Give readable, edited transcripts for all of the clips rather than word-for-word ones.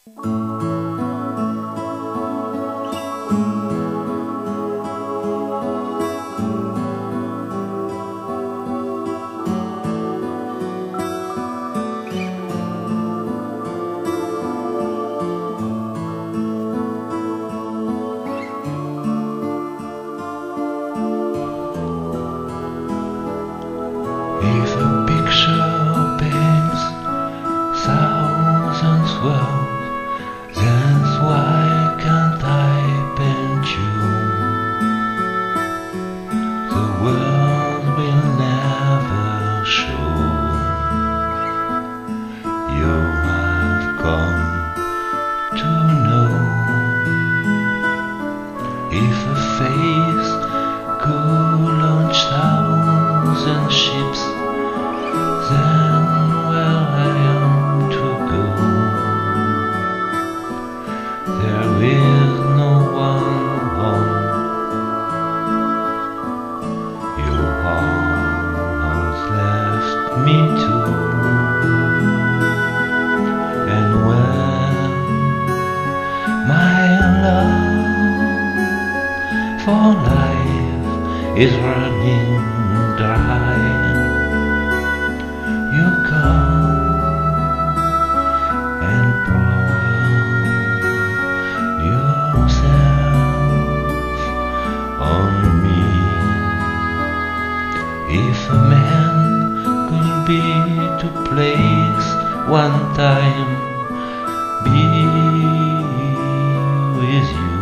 If a picture paints thousands worlds, then why can't I paint you? The world will never show. You have come to know. If a face could launch thousand ships, then where I am to go? There is no one home. Your arms left me too. And when my love for life is running dry, you come and pour yourself on me. If a man could be to place one time, be with you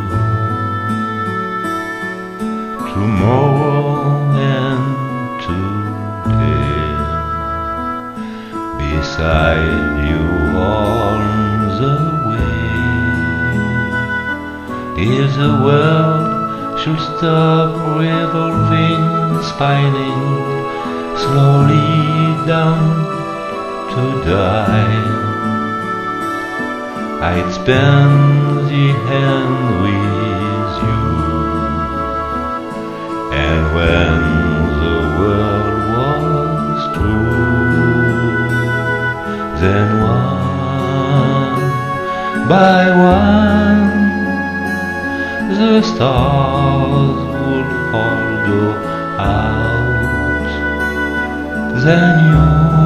tomorrow and today, beside you on the way. If the world should stop revolving, spinning slowly down to die, I'd spend the hand with you. And when the world was through, then one by one the stars would all go out. Then you